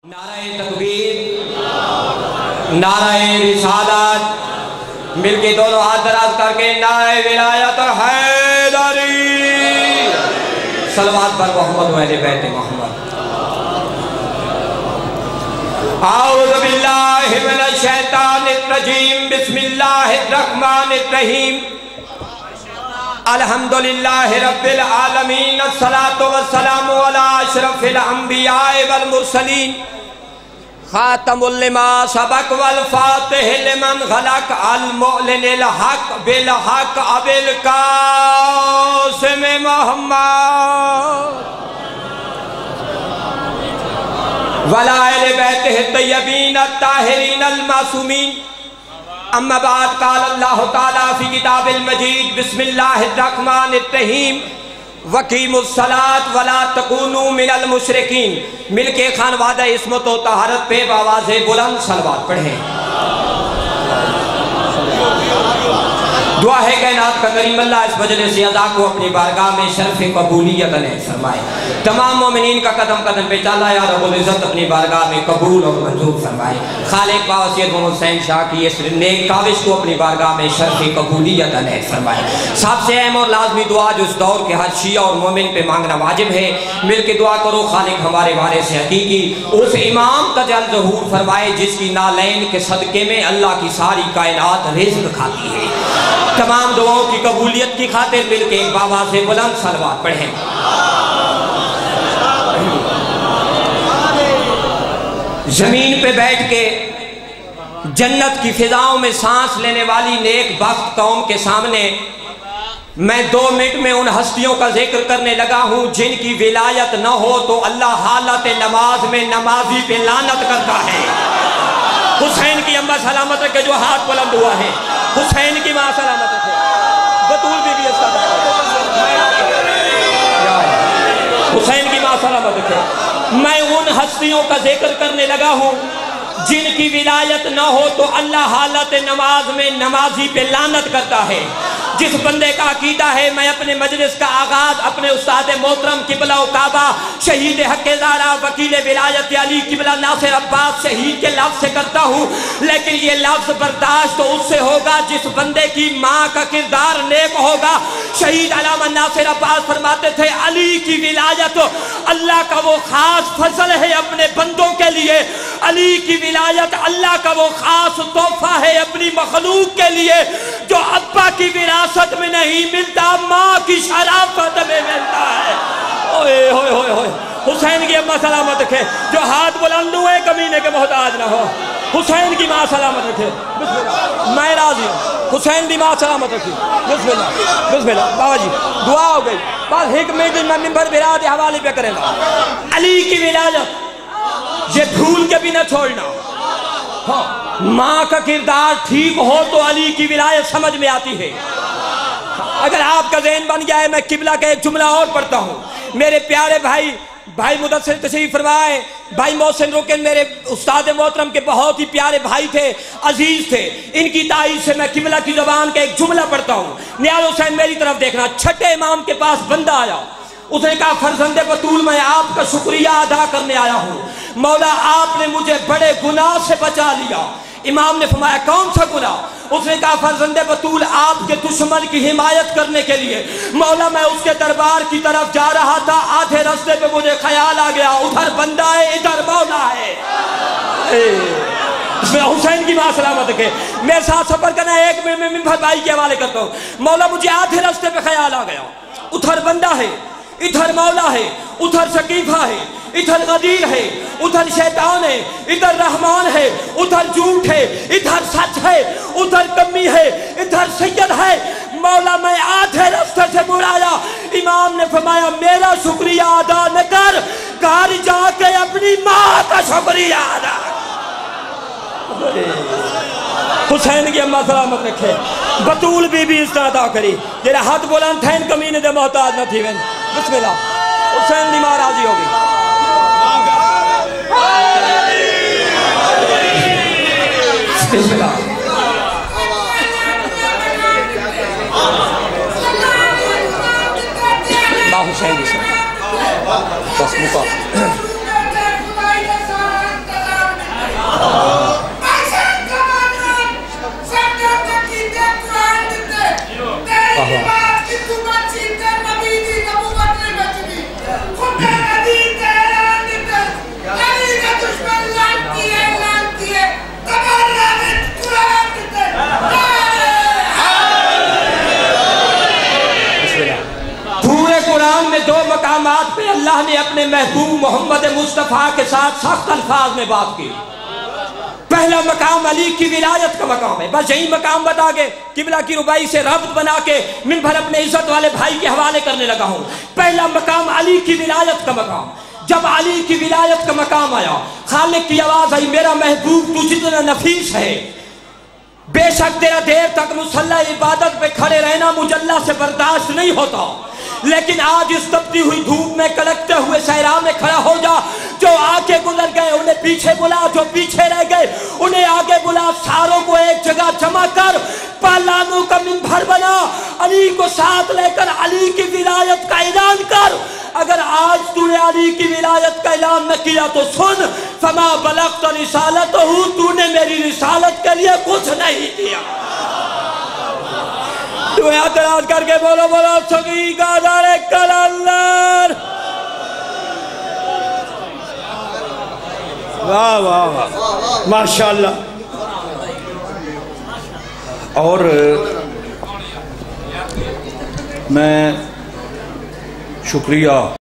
نعرہ تکبیر، نعرہ رسالت، مل کے دونوں ہاتھ دراز کر کے نعرہ ولایت حیدری، صلوات پر محمد و اہل بیت محمد۔ اعوذ باللہ من الشیطان الرجیم، بسم اللہ الرحمن الرحیم، الحمدللہ رب العالمین، الصلاة والسلام علی اشرف الانبیاء والمرسلین، خاتم لما سبق والفاتح لمن غلق، المعلن الحق بالحق ابو القاسم محمد وعلی اہل بیتہ الطیبین الطاہرین المعصومین۔ اما بعد، قال اللہ تعالیٰ فی کتاب المجید، بسم اللہ الرحمن الرحیم، وقیموا الصلاۃ ولا تکونوا من المشرکین۔ مل کے خانوادہ عصمت و طہارت پہ بآواز بلند صلوات پڑھیں۔ دعا ہے کائنات کا کریم اللہ اس مجلس اعزا کو اپنی بارگاہ میں شرف قبولیت علیہ فرمائے۔ تمام مومنین کا قدم قدم پہ چلا یا رب العزت اپنی بارگاہ میں قبول اور منظور فرمائے۔ خالق باوسیت محمد حسین شاہ کی اس نیک کاوش کو اپنی بارگاہ میں شرف قبولیت علیہ فرمائے۔ سب سے اہم اور لازمی دعا جو اس دور کے ہر شیعہ اور مومن پہ مانگنا واجب ہے، مل کے دعا کرو خالق ہمارے وارث حقیقی اس امام کا جل ظہور فرمائے جس کی نالین کے صدقے میں اللہ کی ساری کائنات رزق کھاتی ہے۔ تمام دعاؤں کی قبولیت کی خاطر مل کے ایک بآواز بلند صلوات پڑھیں۔ زمین پہ بیٹھ کے جنت کی فضاؤں میں سانس لینے والی نیک بخت قوم کے سامنے میں 2 منٹ میں ان ہستیوں کا ذکر کرنے لگا ہوں جن کی ولایت نہ ہو تو اللہ حالت نماز میں نمازی پہ لعنت کرتا ہے۔ حسین کی اماں سلامت رکھے جو ہاتھ بلند ہوا ہے، حسین کی ماں سلامت رکھے، بطول بی بی اس کا حسین کی ماں سلامت رکھے۔ میں ان ہستیوں کا ذکر کرنے لگا ہوں جن کی ولایت نہ ہو تو اللہ حالت نماز میں نمازی پہ لعنت کرتا ہے۔ جس بندے کا عقیدہ ہے میں اپنے مجلس کا آغاز اپنے استاد محترم قبلہ و کعبہ شہید حق زارا وکیل ولایت علی قبلہ ناصر عباس شہید کے لفظ سے کرتا ہوں، لیکن یہ لفظ برداشت تو اس سے ہوگا جس بندے کی ماں کا کردار نیک ہوگا۔ شہید علامہ ناصر عباس فرماتے تھے علی کی ولایت اللہ کا وہ خاص فضل ہے اپنے بندوں کے لیے، علی کی ولایت اللہ کا وہ خاص تحفہ ہے اپنی مخلوق کے لیے جو ابا کی وراثت میں نہیں ملتا، ماں کی شرافت میں ملتا ہے۔ اوئے ہوئے ہوئے ہوئے، حسین کی اماں سلامت رکھے جو ہاتھ بلند ہوئے کمینے کے محتاج نہ ہو۔ حسین کی ماں سلامت رکھے، بسم اللہ، میں راضی ہوں۔ حسین کی ماں سلامت رکھی، بسم اللہ بسم اللہ۔ بابا جی دعا ہو گئی، بس ایک منٹ میں ممبر برات حوالے پہ کریں گا۔ علی کی ولایت یہ بھول کے بھی نہ چھوڑنا۔ ماں کا کردار ٹھیک ہو تو علی کی ولایت سمجھ میں آتی ہے۔ اگر آپ کا ذہن بن گیا ہے میں قبلہ کا ایک جملہ اور پڑھتا ہوں۔ میرے پیارے بھائی مدثر تشریف فرمائے، بھائی محسن رکن میرے استاد محترم کے بہت ہی پیارے بھائی تھے، عزیز تھے، ان کی تائید سے میں قبلہ کی زبان کا ایک جملہ پڑھتا ہوں۔ نیاز حسین میری طرف دیکھنا، چھٹے امام کے پاس بندہ آیا، اس نے کہا فرزند بطول میں آپ کا شکریہ ادا کرنے آیا ہوں، مولا آپ نے مجھے بڑے گناہ سے بچا لیا۔ امام نے فرمایا کون سا گناہ؟ اس نے کہا فرزند بطول آپ کے دشمن کی حمایت کرنے کے لیے مولا میں اس کے دربار کی طرف جا رہا تھا، آدھے راستے پہ مجھے خیال آ گیا ادھر بندہ ہے ادھر مولا ہے۔ حسین کی ماں سلامت رکھے، میرے ساتھ سفر کرنا ہے، ایک منٹ میں ممبر بھائی کے حوالے کرتا ہوں۔ مولا مجھے آدھے راستے پہ خیال آ گیا ادھر بندہ ہے ادھر مولا ہے، ادھر شکیفہ ہے، ادھر غدیر ہے، ادھر شیطان ہے، ادھر رحمان ہے، ادھر جھوٹ ہے، ادھر سچ ہے، ادھر کمی ہے، ادھر سید ہے۔ مولا میں آدھے راستے سے مڑ آیا۔ امام نے فرمایا میرا شکریہ ادا نہ کر، گھر جا کے اپنی ماں کا شکریہ ادا کر۔ حسین کی اماں سلامت رکھے، بطول بی بی اس طرح ادا کری جیرے ہاتھ بلند تھے ان کمینے دے محتاج نہ تھی۔ بسم اللہ، حسین دی ماں راضی ہوگی۔ بسم اللہ، حسین دی بس مقام قرآن میں دو مقامات پہ اللہ نے اپنے محبوب محمد مصطفیٰ کے ساتھ سخت الفاظ میں بات کی. پہلا مقام علی کی ولایت کا مقام ہے. بس یہی مقام بتا کے قبلہ کی ربائی سے ربط بنا کے منبر اپنے عزت والے بھائی کے حوالے کرنے لگا ہوں. پہلا مقام علی کی ولایت کا مقام. جب علی کی ولایت کا مقام آیا، خالق کی آواز آئی، میرا محبوب تو جتنا نفیس ہے، بے شک تیرا دیر تک مصلی عبادت پہ کھڑے رہنا مجھے اللہ سے برداشت نہیں ہوتا، لیکن آج اس تپتی ہوئی دھوپ میں کڑکتے ہوئے صحرا میں کھڑا ہو جا. جو آگے گزر گئے انہیں پیچھے بلا، جو پیچھے رہ گئے انہیں آگے بلا، ساروں کو ایک جگہ جمع کر پالانوں کا منبر بنا، علی کو ساتھ لے کر علی کی ولایت کا اعلان کر. اگر آج تو نے علی کی ولایت کا اعلان نہ کیا تو سن، فما بلغت رسالتہ، تو نے میری رسالت کے لیے کچھ نہیں کیا. تو اعتراض کر کے بولو بولو سگی کا دارے کلندر. واہ واہ واہ ماشاءاللہ. اور میں شکریہ